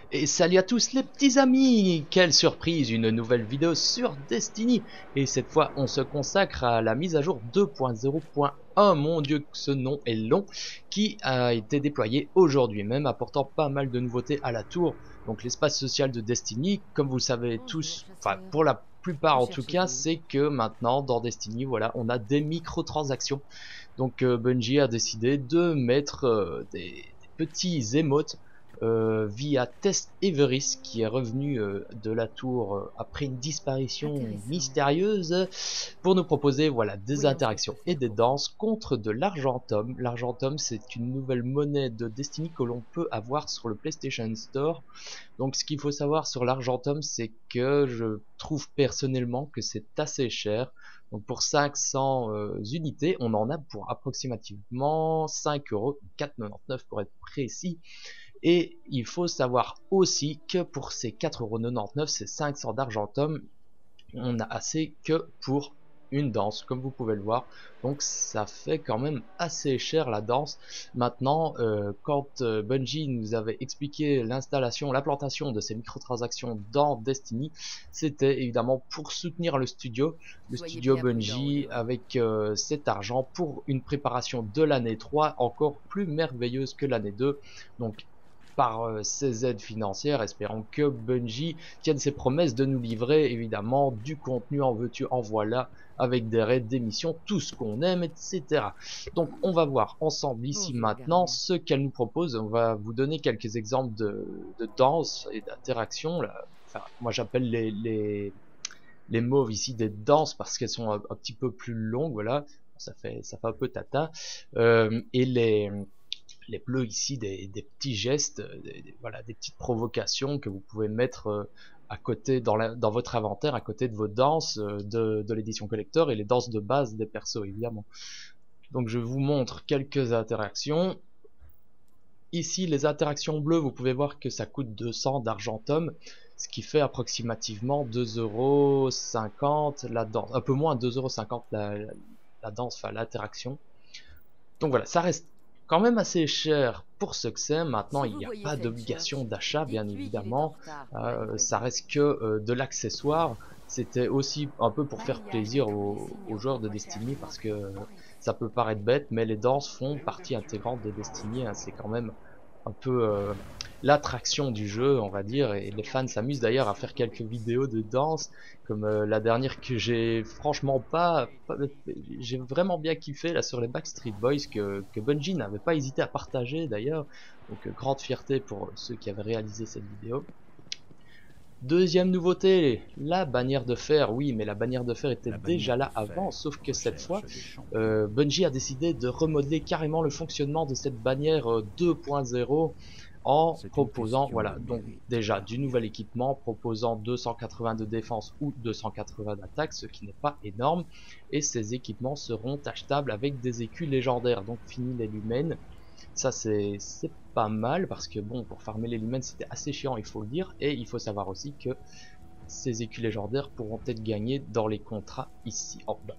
Et salut à tous les petits amis! Quelle surprise, une nouvelle vidéo sur Destiny! Et cette fois, on se consacre à la mise à jour 2.0.1. Mon dieu, que ce nom est long, qui a été déployé aujourd'hui même, apportant pas mal de nouveautés à la tour. Donc l'espace social de Destiny, comme vous le savez Bonjour, tous, enfin chasseur. pour la plupart Que en tout cas, cherchez-vous? c'est que maintenant dans Destiny, voilà, on a des microtransactions. Donc Bungie a décidé de mettre des petits émotes via Test Everis qui est revenu de la tour après une disparition Intéressant. mystérieuse pour nous proposer voilà des Voyons ce que je interactions peux et faire des pour vous. danses contre de l'argentum. L'argentum c'est une nouvelle monnaie de Destiny que l'on peut avoir sur le PlayStation Store. Donc ce qu'il faut savoir sur l'argentum c'est que je trouve personnellement que c'est assez cher. Donc pour 500 unités, on en a pour approximativement 5 €, 4,99 pour être précis. Et il faut savoir aussi que pour ces 4,99 €, ces 500 d'argentum, on a assez que pour une danse, comme vous pouvez le voir. Donc ça fait quand même assez cher la danse. Maintenant, quand Bungie nous avait expliqué l'installation, l'implantation de ces microtransactions dans Destiny, c'était évidemment pour soutenir le Soyez studio prêt à brûler en Bungie, route. avec cet argent pour une préparation de l'année 3 encore plus merveilleuse que l'année 2. Donc par ces aides financières, espérons que Bungie tienne ses promesses de nous livrer évidemment du contenu en veux-tu en voilà, avec des raids, des missions, tout ce qu'on aime, etc. Donc on va voir ensemble ici Bonjour, maintenant gardien. ce qu'elle nous propose. On va vous donner quelques exemples de danse et d'interaction. Enfin, moi j'appelle les mauves ici des danses parce qu'elles sont un petit peu plus longues, voilà. Ça fait un peu tata. Et les bleus ici des petits gestes, voilà, des petites provocations que vous pouvez mettre à côté dans votre inventaire, à côté de vos danses de l'édition collector et les danses de base des persos évidemment. Donc je vous montre quelques interactions. Ici les interactions bleues, vous pouvez voir que ça coûte 200 d'argentum, ce qui fait approximativement 2,50 € la danse, un peu moins 2,50 € la danse, enfin l'interaction. Donc voilà, ça reste quand même assez cher pour ce que c'est. Maintenant, Si il vous n'y a voyez pas Fenchurch, d'obligation d'achat, bien dites-lui qu'il est en évidemment. retard pour la Ça livraison. reste que de l'accessoire. C'était aussi un peu pour faire Maillage de plaisir tous les aux signaux. joueurs de Recherche Destiny ou parce enquête. que ça peut paraître bête, mais les danses font partie intégrante de Destiny, hein. C'est quand même un peu l'attraction du jeu, on va dire, et les fans s'amusent d'ailleurs à faire quelques vidéos de danse, comme la dernière que j'ai franchement j'ai vraiment bien kiffé là sur les Backstreet Boys que Bungie n'avait pas hésité à partager d'ailleurs, donc grande fierté pour ceux qui avaient réalisé cette vidéo. Deuxième nouveauté, la bannière de fer. Oui, mais la bannière de fer était La bannière déjà là de avant, fer sauf que cette fois, recherche des champions. Bungie a décidé de remodeler carrément le fonctionnement de cette bannière 2.0 en C'est une proposant, question de voilà, donc mérite, déjà du gardien. nouvel équipement proposant 280 de défense ou 280 d'attaque, ce qui n'est pas énorme, et ces équipements seront achetables avec des écus légendaires, donc fini les lumens. Ça c'est pas mal parce que bon, pour farmer les lumens c'était assez chiant, il faut le dire, et il faut savoir aussi que ces écus légendaires pourront être gagnés dans les contrats ici en bas.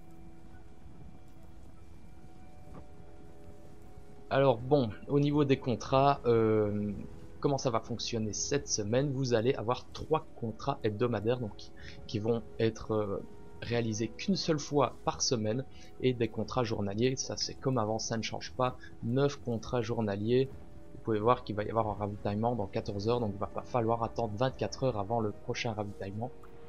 Alors bon, au niveau des contrats, comment ça va fonctionner cette semaine? Vous allez avoir 3 contrats hebdomadaires donc qui vont être réalisés qu'une seule fois par semaine, et des contrats journaliers, ça c'est comme avant, ça ne change pas. 9 contrats journaliers. Vous pouvez voir qu'il va y avoir un ravitaillement dans 14 heures, donc il va pas falloir attendre 24 heures avant le prochain ravitaillement.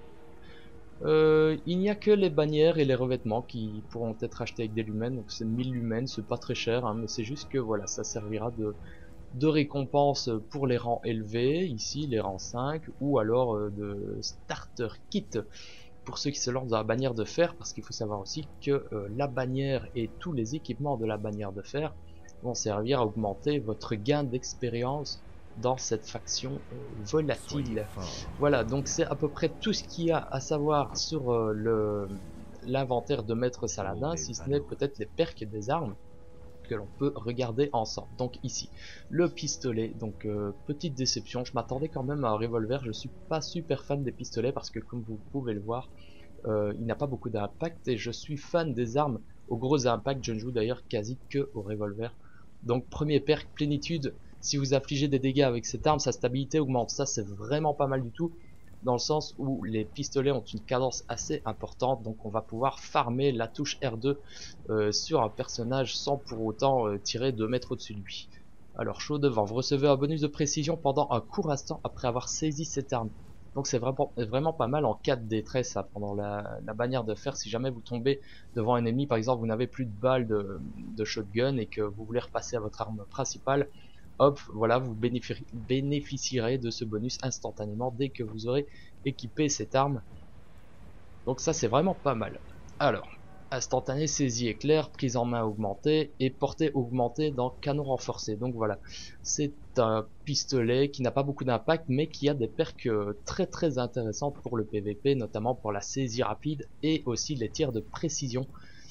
Il n'y a que les bannières et les revêtements qui pourront être achetés avec des lumens, donc c'est 1000 lumens, c'est pas très cher, hein, mais c'est juste que voilà, ça servira de récompense pour les rangs élevés, ici les rangs 5, ou alors de starter kit pour ceux qui se lancent dans la bannière de fer, parce qu'il faut savoir aussi que la bannière et tous les équipements de la bannière de fer vont servir à augmenter votre gain d'expérience dans cette faction Soyez volatile. fort, Voilà, donc gardien. c'est à peu près tout ce qu'il y a à savoir sur l'inventaire de Maître Saladin, Troublez si ce n'est Valo. peut-être les perks et des armes que l'on peut regarder ensemble. Donc ici, le pistolet, donc petite déception, je m'attendais quand même à un revolver, je suis pas super fan des pistolets parce que comme vous pouvez le voir, il n'a pas beaucoup d'impact, et je suis fan des armes au gros impact, je ne joue d'ailleurs quasi que au revolver. Donc premier perk, plénitude, Si vous affligez des dégâts avec cette arme, sa stabilité augmente. Ça c'est vraiment pas mal du tout, dans le sens où les pistolets ont une cadence assez importante, donc on va pouvoir farmer la touche R2 sur un personnage sans pour autant tirer 2 mètres au-dessus de lui. Alors chaud devant, vous recevez un bonus de précision pendant un court instant après avoir saisi cette arme. Donc c'est vraiment pas mal en cas de détresse, ça, pendant la bannière de fer. Si jamais vous tombez devant un ennemi, par exemple vous n'avez plus de balles de shotgun et que vous voulez repasser à votre arme principale, hop, voilà, vous bénéficierez de ce bonus instantanément dès que vous aurez équipé cette arme. Donc ça c'est vraiment pas mal. Alors, instantané, saisie éclair, prise en main augmentée et portée augmentée dans canon renforcé. Donc voilà, c'est un pistolet qui n'a pas beaucoup d'impact mais qui a des perks très très intéressantes pour le PVP, notamment pour la saisie rapide et aussi les tirs de précision.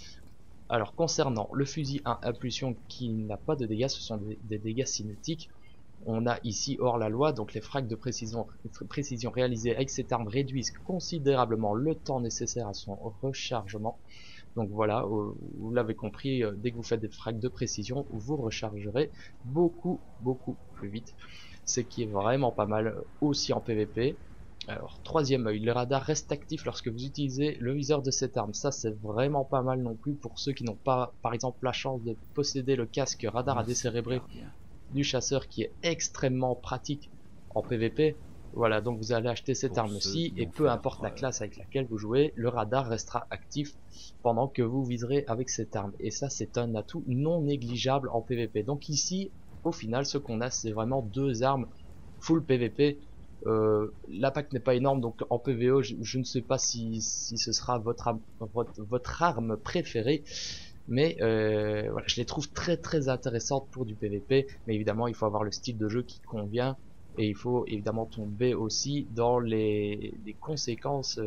Alors concernant le fusil à impulsion qui n'a pas de dégâts, ce sont des dégâts cinétiques. On a ici hors la loi, donc les frags de précision réalisés avec cette arme réduisent considérablement le temps nécessaire à son rechargement. Donc voilà, vous l'avez compris, dès que vous faites des frags de précision, vous rechargerez beaucoup plus vite. Ce qui est vraiment pas mal aussi en PVP. Alors, troisième œil, le radar reste actif lorsque vous utilisez le viseur de cette arme. Ça, c'est vraiment pas mal non plus pour ceux qui n'ont pas, par exemple, la chance de posséder le casque radar à décérébrer du chasseur, qui est extrêmement pratique en PVP. Voilà, donc vous allez acheter cette arme-ci et peu importe la classe avec laquelle vous jouez, le radar restera actif pendant que vous viserez avec cette arme. Et ça, c'est un atout non négligeable en PVP. Donc ici, au final, ce qu'on a, c'est vraiment deux armes full PVP. L'impact n'est pas énorme, donc en PVE, je ne sais pas si ce sera votre arme préférée. Mais voilà, je les trouve très très intéressantes pour du PVP, mais évidemment il faut avoir le style de jeu qui convient et il faut évidemment tomber aussi dans les conséquences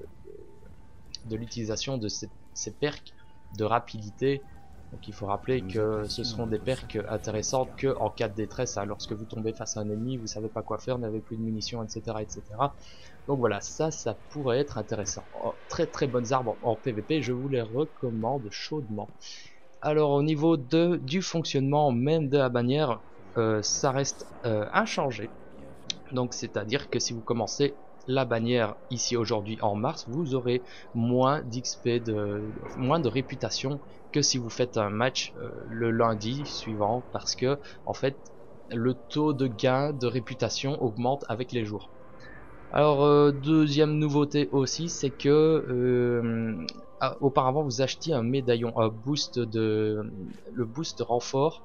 de l'utilisation de ces perks de rapidité. Donc il faut rappeler que ce seront des perks intéressantes que en cas de détresse, hein, lorsque vous tombez face à un ennemi, vous savez pas quoi faire, n'avez plus de munitions, etc., etc. Donc voilà, ça pourrait être intéressant. Oh, très très bonnes armes en PVP, je vous les recommande chaudement. Alors au niveau du fonctionnement même de la bannière, ça reste inchangé. Donc c'est-à-dire que si vous commencez la bannière ici aujourd'hui en mars, vous aurez moins d'XP, moins de réputation que si vous faites un match le lundi suivant, parce que en fait le taux de gain de réputation augmente avec les jours. Alors deuxième nouveauté aussi, c'est que auparavant vous achetiez un médaillon, un boost le boost renfort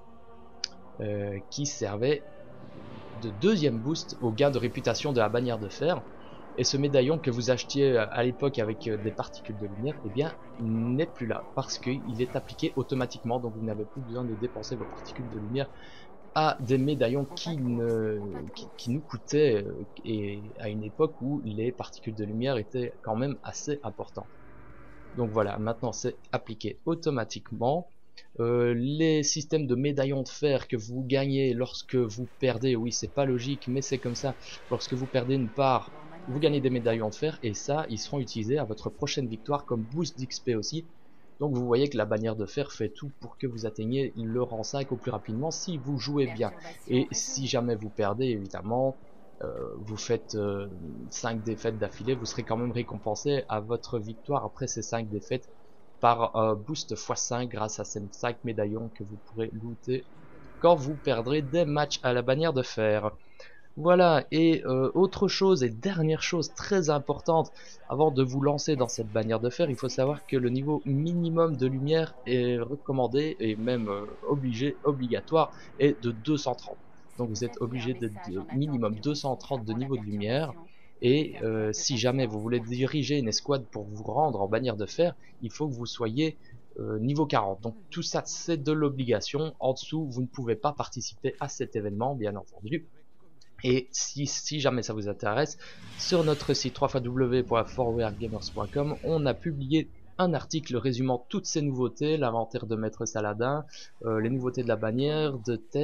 qui servait de deuxième boost au gain de réputation de la bannière de fer. Et ce médaillon que vous achetiez à l'époque avec des particules de lumière, eh bien, n'est plus là parce qu'il est appliqué automatiquement, donc vous n'avez plus besoin de dépenser vos particules de lumière à des médaillons qui nous coûtaient et à une époque où les particules de lumière étaient quand même assez importantes. Donc voilà, maintenant c'est appliqué automatiquement. Les systèmes de médaillons de fer que vous gagnez lorsque vous perdez, oui c'est pas logique mais c'est comme ça, lorsque vous perdez une part, vous gagnez des médaillons de fer et ça ils seront utilisés à votre prochaine victoire comme boost d'XP aussi. Donc vous voyez que la bannière de fer fait tout pour que vous atteigniez le rang 5 au plus rapidement si vous jouez bien. Et si jamais vous perdez évidemment, vous faites 5 défaites d'affilée, vous serez quand même récompensé à votre victoire après ces 5 défaites par un boost x5 grâce à ces 5 médaillons que vous pourrez looter quand vous perdrez des matchs à la bannière de fer. Voilà, et autre chose et dernière chose très importante, avant de vous lancer dans cette bannière de fer, il faut savoir que le niveau minimum de lumière est recommandé et même obligatoire est de 230. Donc vous êtes obligé de minimum 230 de niveau de lumière. Et si jamais vous voulez diriger une escouade pour vous rendre en bannière de fer, il faut que vous soyez niveau 40. Donc tout ça c'est de l'obligation. En dessous vous ne pouvez pas participer à cet événement bien entendu. Et si jamais ça vous intéresse, sur notre site www.forwargamers.com, on a publié un article résumant toutes ces nouveautés, l'inventaire de Maître Saladin, les nouveautés de la bannière, de Tess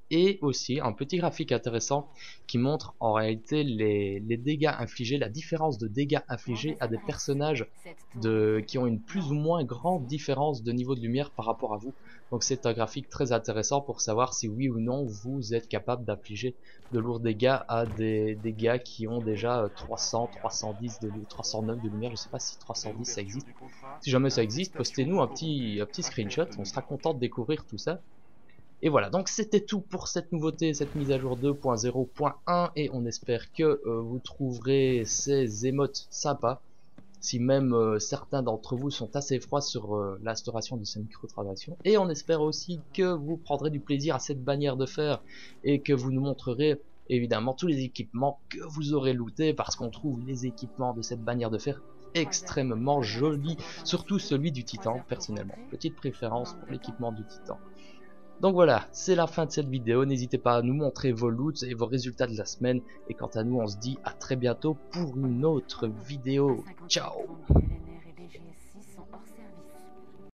et aussi un petit graphique intéressant qui montre en réalité les dégâts infligés, la différence de dégâts infligés à des personnages qui ont une plus ou moins grande différence de niveau de lumière par rapport à vous. Donc c'est un graphique très intéressant pour savoir si oui ou non vous êtes capable d'infliger de lourds dégâts à des dégâts qui ont déjà 300, 310, 309 de lumière. Je sais pas si 310 ça existe. Si jamais ça existe, postez-nous un petit screenshot, on sera content de découvrir tout ça. Et voilà, donc c'était tout pour cette nouveauté, cette mise à jour 2.0.1, et on espère que vous trouverez ces émotes sympas, si même certains d'entre vous sont assez froids sur l'instauration de ces microtransactions. Et on espère aussi que vous prendrez du plaisir à cette bannière de fer, et que vous nous montrerez évidemment tous les équipements que vous aurez lootés, parce qu'on trouve les équipements de cette bannière de fer extrêmement jolis, surtout celui du Titan, personnellement. Petite préférence pour l'équipement du Titan. Donc voilà, c'est la fin de cette vidéo, n'hésitez pas à nous montrer vos loots et vos résultats de la semaine, et quant à nous on se dit à très bientôt pour une autre vidéo, ciao.